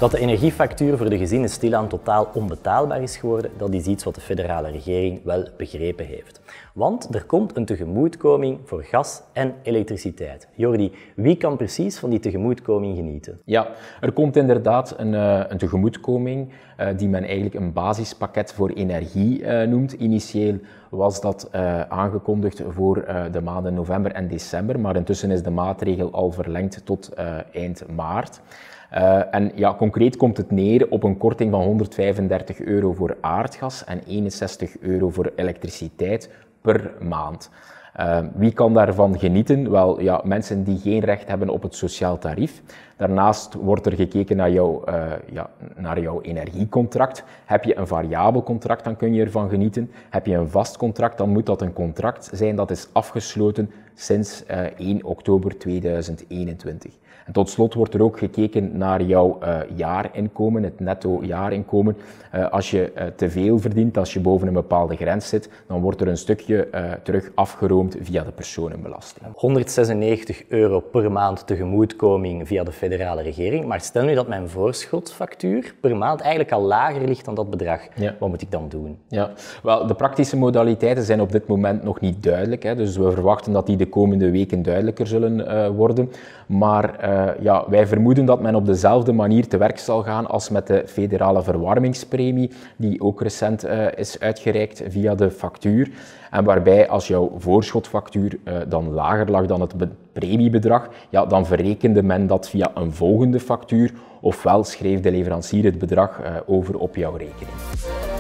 Dat de energiefactuur voor de gezinnen stilaan totaal onbetaalbaar is geworden, dat is iets wat de federale regering wel begrepen heeft. Want er komt een tegemoetkoming voor gas en elektriciteit. Jordi, wie kan precies van die tegemoetkoming genieten? Ja, er komt inderdaad een tegemoetkoming die men eigenlijk een basispakket voor energie noemt. Initieel was dat aangekondigd voor de maanden november en december, maar intussen is de maatregel al verlengd tot eind maart. En ja, concreet komt het neer op een korting van €135 voor aardgas en €61 voor elektriciteit per maand. Wie kan daarvan genieten? Wel, ja, mensen die geen recht hebben op het sociaal tarief. Daarnaast wordt er gekeken naar jouw energiecontract. Heb je een variabel contract, dan kun je ervan genieten. Heb je een vast contract, dan moet dat een contract zijn dat is afgesloten sinds 1 oktober 2021. En tot slot wordt er ook gekeken naar jouw jaarinkomen, het netto jaarinkomen. Als je te veel verdient, als je boven een bepaalde grens zit, dan wordt er een stukje terug afgeroomd via de personenbelasting. €196 per maand tegemoetkoming via de federale regering. Maar stel nu dat mijn voorschotfactuur per maand eigenlijk al lager ligt dan dat bedrag. Ja. Wat moet ik dan doen? Ja, wel, de praktische modaliteiten zijn op dit moment nog niet duidelijk. Hè, dus we verwachten dat die de komende weken duidelijker zullen worden. Maar ja, wij vermoeden dat men op dezelfde manier te werk zal gaan als met de federale verwarmingspremie, die ook recent is uitgereikt via de factuur. En waarbij als jouw voorschotfactuur dan lager lag dan het premiebedrag, ja, dan verrekende men dat via een volgende factuur, ofwel schreef de leverancier het bedrag over op jouw rekening.